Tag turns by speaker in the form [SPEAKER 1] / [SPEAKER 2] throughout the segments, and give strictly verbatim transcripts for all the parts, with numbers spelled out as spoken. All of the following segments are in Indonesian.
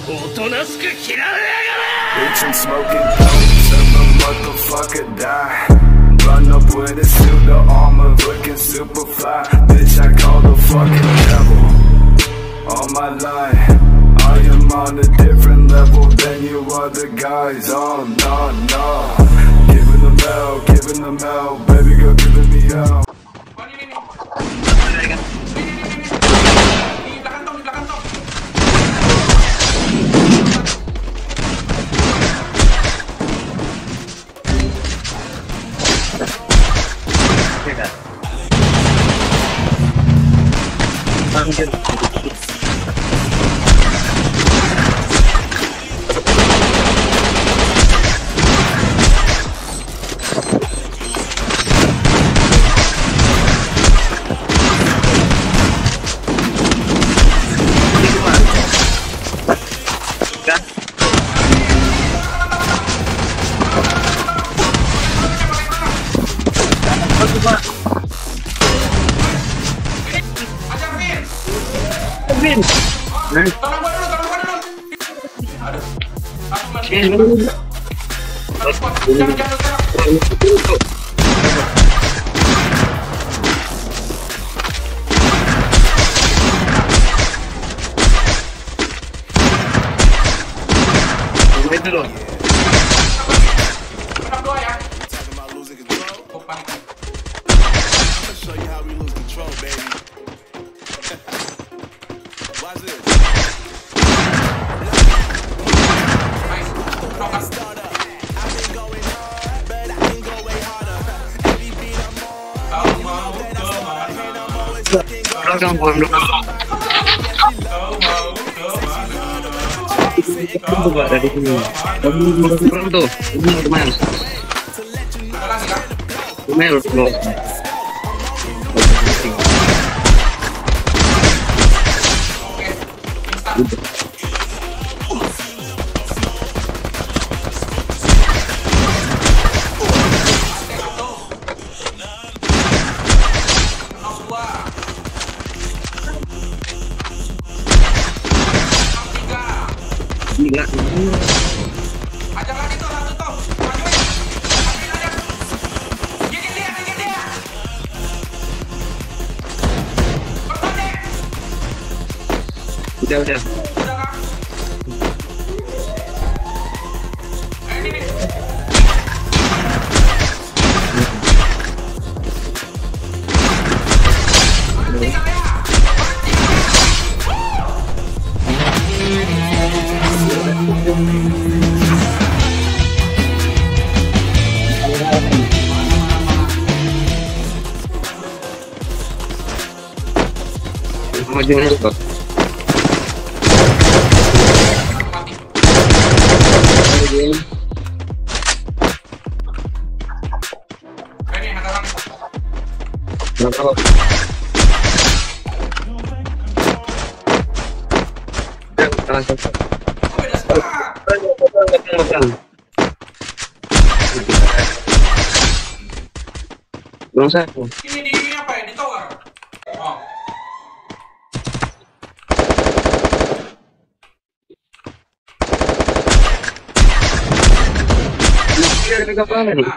[SPEAKER 1] and smoking dope till the motherfucker die. Run up with a suit of armor, looking super fly. Bitch, I call the fucking devil on my line. I am on a different level than you other guys. Oh no, no. Giving them hell, giving them hell. Baby girl giving me hell.
[SPEAKER 2] Vin, tolong gua dulu, tolong gua dulu. Aduh, aku masih. Jangan, jangan, jangan.
[SPEAKER 3] Itu loh.
[SPEAKER 2] Kenapa doa ya?
[SPEAKER 3] Belakang bukan belakang. Coba dari sini. Kamu belum kurang tuh. Ini kemana? Email belum. Gila.
[SPEAKER 2] Ajak lagi tuh satu tuh. Gigit dia, gigit dia.
[SPEAKER 3] Udah, udah.
[SPEAKER 2] Udah kah? Eh, ini nih. Tinggal ya.
[SPEAKER 3] Maju dulu kok.
[SPEAKER 2] Ini ada orang.
[SPEAKER 3] Kenapa kok? Ya, langsung.
[SPEAKER 2] Beda sekolah.
[SPEAKER 3] Belum satu.
[SPEAKER 2] Ini di apa ya? Di tower. Oh.
[SPEAKER 3] Ada kapal nih.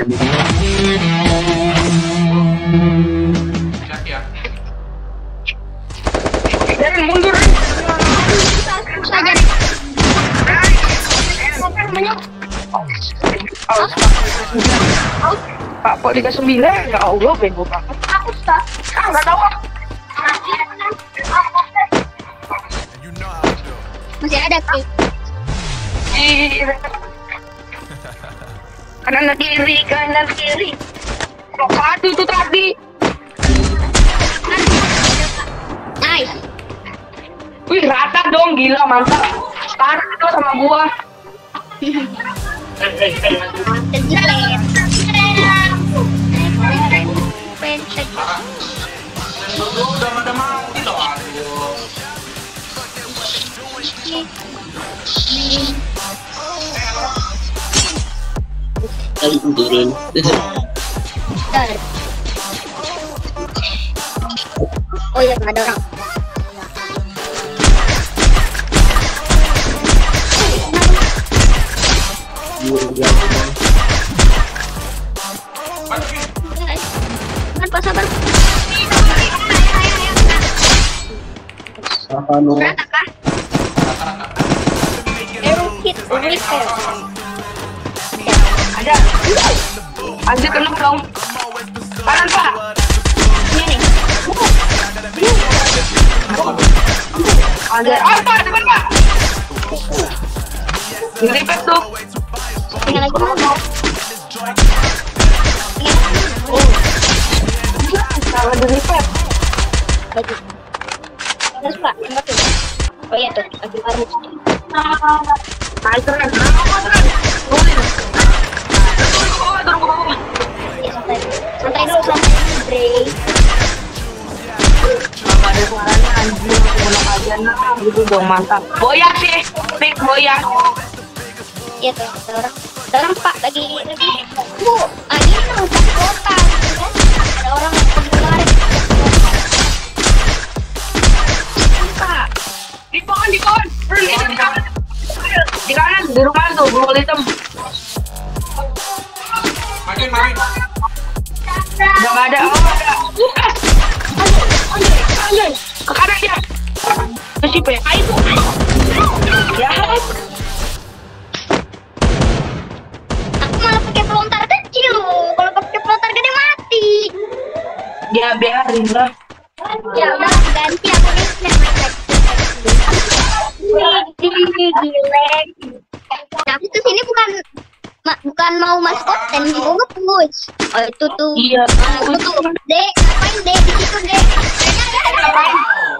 [SPEAKER 2] Siap ya.
[SPEAKER 4] Jangan mundur. Saja. Pak Pok tiga puluh sembilan, ya Allah bego banget. Aku start. Ah, enggak tahu. Masih ada sih. Kanan kiri, kanan kiri. Kok satu itu tadi? Nice. Wih, rata dong, gila mantap. Sekarang itu sama gua.
[SPEAKER 2] Udah pada mau gitu.
[SPEAKER 3] Kali turun.
[SPEAKER 4] Oh iya, ada orang.
[SPEAKER 5] Sabar, sabar.
[SPEAKER 3] Apa lu?
[SPEAKER 5] Rata kah? Aero hit repair.
[SPEAKER 4] Ada. Ada kena dong. Kanan Pak.
[SPEAKER 5] Ini nih.
[SPEAKER 4] Ada. Ah Pak, depan Pak. Ini pet tuh.
[SPEAKER 5] Tinggal lagi mau.
[SPEAKER 4] Kalau di repair.
[SPEAKER 5] Lagi. Terus Pak, tembak tuh. Oh iya tuh, lagi baru.
[SPEAKER 4] Nah, keren. Keren. Turunin. Oh, turun ke bawah.
[SPEAKER 5] Ya, santai. Santai dulu, santai. Break.
[SPEAKER 4] Nggak ada suaranya anjir. Ulang aja nah. Gitu dong, mantap. Boyak sih. Pick boyak.
[SPEAKER 5] Iya tuh, ada orang. Ada orang Pak, lagi, lagi. Bu, ah ini rusak kota. Ada orang yang lari.
[SPEAKER 4] Pak. Di pohon, di pohon. Di kanan. Di kanan, di rumah tuh, bulu hitam.
[SPEAKER 2] Majuin, majuin.
[SPEAKER 4] Udah nggak ada. Oh, ada. Anjay, anjay. Ke kanan dia. Ke si P. Ayo. Ya.
[SPEAKER 5] Aku malah pakai pelontar kecil. Kalau pakai pelontar gede mati.
[SPEAKER 4] Ya biarin lah.
[SPEAKER 5] Ya udah ganti aku nih. Wih, gile. Nah, aku kesini bukan ma, bukan mau maskot dan mau nge-push. Oh itu tuh.
[SPEAKER 4] Iya.
[SPEAKER 5] Itu tuh. Dek, ngapain Dek di situ Dek? Ngapain?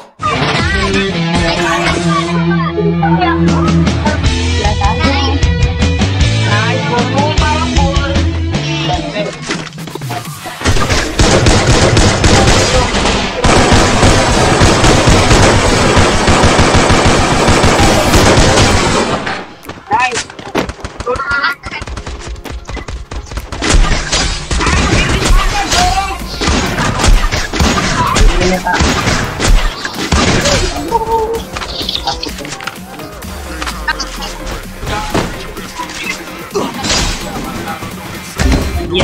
[SPEAKER 4] Iya.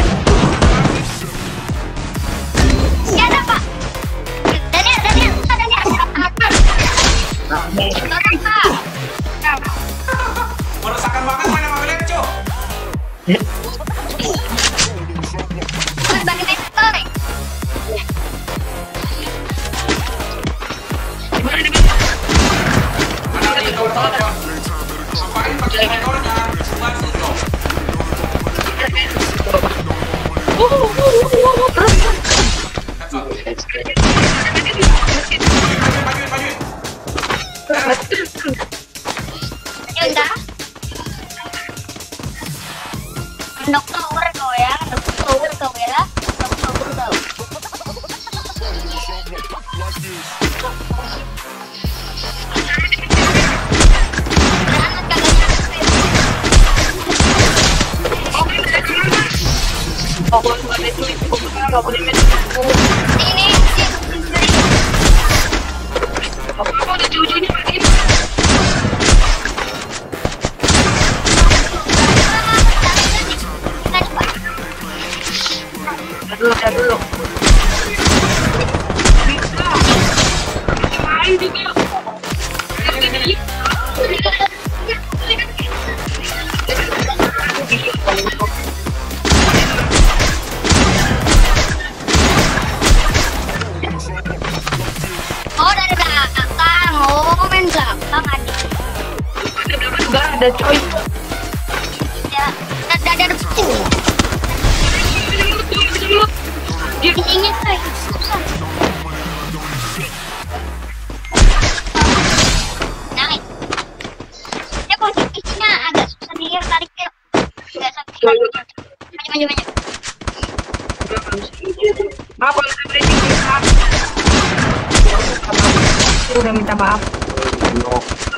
[SPEAKER 5] Ya ada Pak. Daniel, Daniel, Daniel. Tolong Pak.
[SPEAKER 2] Meresahkan banget main sama kalian, Cok.
[SPEAKER 5] Mas bagi pistol nih.
[SPEAKER 2] Mana ada yang tahu-tahu? Ngapain pakai motornya? Masuk dong. Majuin, majuin.
[SPEAKER 5] Ya udah. Dokter kau ya, dokter kau ya, dokter kau. Ini
[SPEAKER 4] Apa udah cucunya matiin? Dulu, dulu. Main juga.
[SPEAKER 5] oh dari belakang, oh main belakang aja.
[SPEAKER 4] Enggak ada coy.
[SPEAKER 5] Ya, ada ada depan. Tingginya coy. Naik. Ya posisinya agak susah nih tariknya. Enggak sakit. Maju maju maju.
[SPEAKER 4] Apa udah breaking? Udah minta maaf.